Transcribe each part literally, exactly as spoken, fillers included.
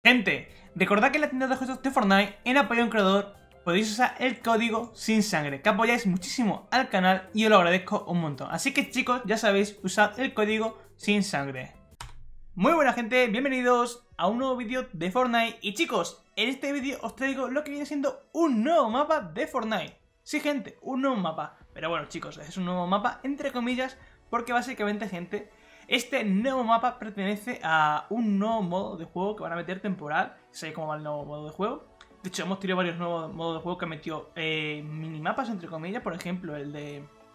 Gente, recordad que en la tienda de juegos de Fortnite, en apoyo a un creador, podéis usar el código sin sangre, que apoyáis muchísimo al canal y os lo agradezco un montón. Así que chicos, ya sabéis, usad el código sin sangre. Muy buena gente, bienvenidos a un nuevo vídeo de Fortnite. Y chicos, en este vídeo os traigo lo que viene siendo un nuevo mapa de Fortnite. Sí gente, un nuevo mapa. Pero bueno chicos, es un nuevo mapa entre comillas, porque básicamente gente, este nuevo mapa pertenece a un nuevo modo de juego que van a meter temporal. ¿Sabéis cómo va el nuevo modo de juego? De hecho, hemos tenido varios nuevos modos de juego que han metido eh, minimapas, entre comillas. Por ejemplo, el de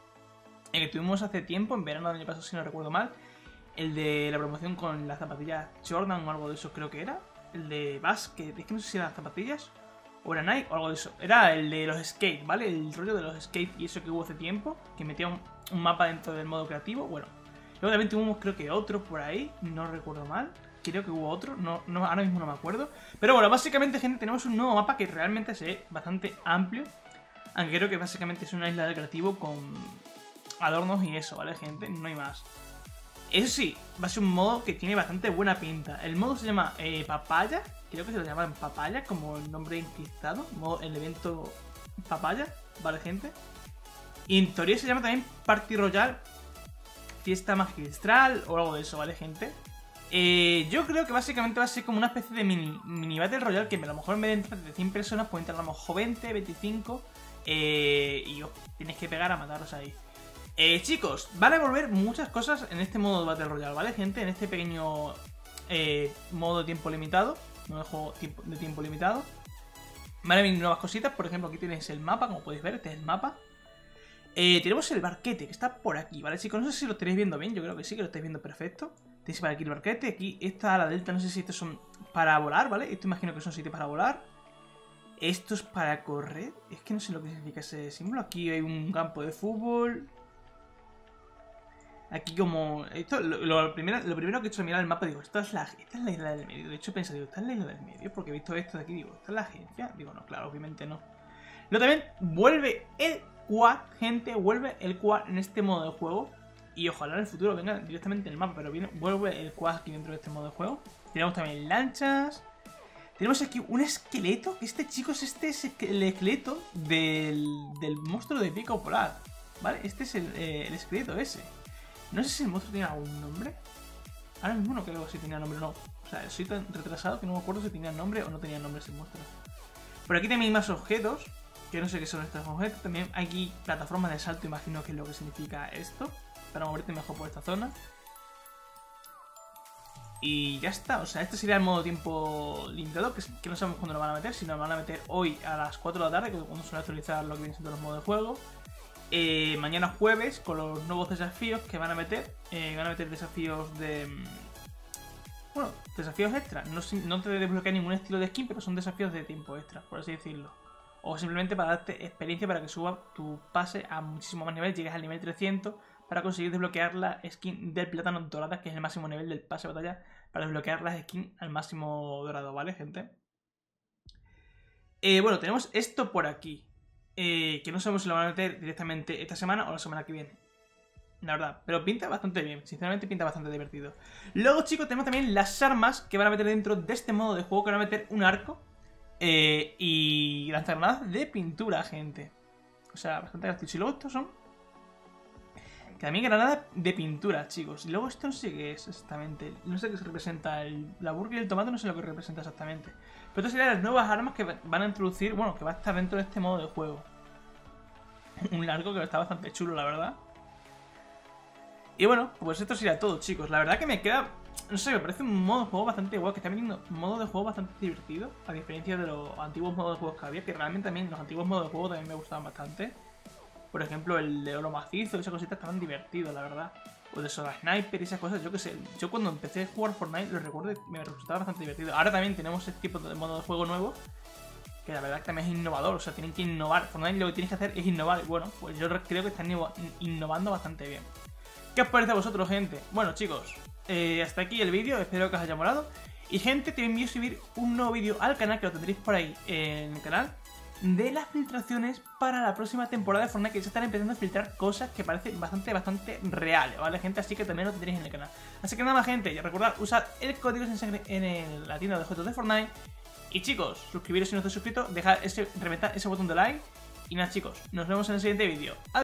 el que tuvimos hace tiempo, en verano del año pasado, si no recuerdo mal. El de la promoción con las zapatillas Jordan o algo de eso creo que era. El de básquet, es que no sé si eran las zapatillas o era Nike o algo de eso. Era el de los skate, ¿vale? El rollo de los skate y eso que hubo hace tiempo, que metía un, un mapa dentro del modo creativo. Bueno, luego también tuvimos creo que otro por ahí, no recuerdo mal. Creo que hubo otro, no, no, ahora mismo no me acuerdo. Pero bueno, básicamente, gente, tenemos un nuevo mapa que realmente se ve bastante amplio. Aunque creo que básicamente es una isla de creativo con adornos y eso, ¿vale, gente? No hay más. Eso sí, va a ser un modo que tiene bastante buena pinta. El modo se llama eh, Papaya. Creo que se lo llaman Papaya, como el nombre encriptado. Modo, el evento Papaya, ¿vale, gente? Y en teoría se llama también Party Royale, Fiesta Magistral o algo de eso, ¿vale, gente? Eh, yo creo que básicamente va a ser como una especie de mini, mini Battle Royale, que a lo mejor en vez de entrar de cien personas puede entrar a lo mejor veinte, veinticinco eh, y os tenéis que pegar a mataros ahí. Eh, chicos, van a volver muchas cosas en este modo de Battle Royale, ¿vale, gente? En este pequeño eh, modo de tiempo limitado, modo de juego de tiempo limitado. Van a venir nuevas cositas, por ejemplo aquí tenéis el mapa, como podéis ver, este es el mapa. Eh, tenemos el barquete, que está por aquí, ¿vale, chicos? No sé si lo estaréis viendo bien, yo creo que sí, que lo estáis viendo perfecto. Tenéis para aquí el barquete, aquí está la delta, no sé si estos son para volar, ¿vale? Esto imagino que son sitios para volar. Esto es para correr, es que no sé lo que significa ese símbolo. Aquí hay un campo de fútbol. Aquí como... Esto, lo, lo, primero, lo primero que he hecho es mirar el mapa, digo, esta es, la, esta es la isla del medio. De hecho he pensado, digo, esta es la isla del medio, porque he visto esto de aquí, digo, ¿esta es la agencia? Digo, no, claro, obviamente no. Luego también vuelve el quad, gente, vuelve el quad en este modo de juego. Y ojalá en el futuro venga directamente en el mapa, pero viene, vuelve el quad aquí dentro de este modo de juego. Tenemos también lanchas. Tenemos aquí un esqueleto. Este, chicos, este es el esqueleto del, del monstruo de pico polar, ¿vale? Este es el, eh, el esqueleto ese. No sé si el monstruo tiene algún nombre. Ahora mismo no creo si tenía nombre o no. O sea, soy tan retrasado que no me acuerdo si tenía nombre o no tenía nombre ese monstruo. Por aquí también hay más objetos, que no sé qué son estos objetos. También hay aquí plataformas de salto, imagino que es lo que significa esto, para moverte mejor por esta zona. Y ya está, o sea, este sería el modo tiempo limitado, que, que no sabemos cuándo lo van a meter, si no lo van a meter hoy a las cuatro de la tarde, que es cuando suelen actualizar lo que vienen siendo los modos de juego. Eh, mañana jueves, con los nuevos desafíos que van a meter, eh, van a meter desafíos de... Bueno, desafíos extra, no, no te desbloquea ningún estilo de skin, pero son desafíos de tiempo extra, por así decirlo. O simplemente para darte experiencia para que suba tu pase a muchísimo más nivel, llegues al nivel trescientos para conseguir desbloquear la skin del plátano dorada, que es el máximo nivel del pase de batalla, para desbloquear las skins al máximo dorado, ¿vale, gente? Eh, bueno, tenemos esto por aquí, eh, que no sabemos si lo van a meter directamente esta semana o la semana que viene, la verdad, pero pinta bastante bien, sinceramente pinta bastante divertido. Luego, chicos, tenemos también las armas que van a meter dentro de este modo de juego, que van a meter un arco eh, y lanzagranadas de pintura, gente. O sea, bastante gracioso. Y luego estos son... Que también granadas de pintura, chicos. Y luego esto no sé qué es exactamente. No sé qué se representa. El, la burger y el tomate no sé lo que representa exactamente. Pero estas serían las nuevas armas que van a introducir. Bueno, que va a estar dentro de este modo de juego. Un largo que está bastante chulo, la verdad. Y bueno, pues esto sería todo, chicos. La verdad que me queda... No sé, me parece un modo de juego bastante guay. Que está viniendo un modo de juego bastante divertido. A diferencia de los antiguos modos de juego que había. Que realmente también los antiguos modos de juego también me gustaban bastante. Por ejemplo, el de oro macizo, esas cositas estaban divertidos, la verdad. O de Soda Sniper y esas cosas, yo qué sé. Yo cuando empecé a jugar Fortnite, lo recuerdo y me resultaba bastante divertido. Ahora también tenemos este tipo de modo de juego nuevo, que la verdad que también es innovador. O sea, tienen que innovar. Fortnite lo que tienes que hacer es innovar. Y bueno, pues yo creo que están innovando bastante bien. ¿Qué os parece a vosotros, gente? Bueno, chicos, eh, hasta aquí el vídeo. Espero que os haya molado. Y gente, te envío a subir un nuevo vídeo al canal, que lo tendréis por ahí en el canal. de las filtraciones para la próxima temporada de Fortnite, que se están empezando a filtrar cosas que parecen bastante, bastante reales, ¿vale, gente? Así que también lo tendréis en el canal. Así que nada más, gente, y recordad usar el código sin sangre en el, la tienda de objetos de Fortnite. Y chicos, suscribiros si no estáis suscritos, dejad ese, reventar ese botón de like. Y nada, chicos, nos vemos en el siguiente vídeo.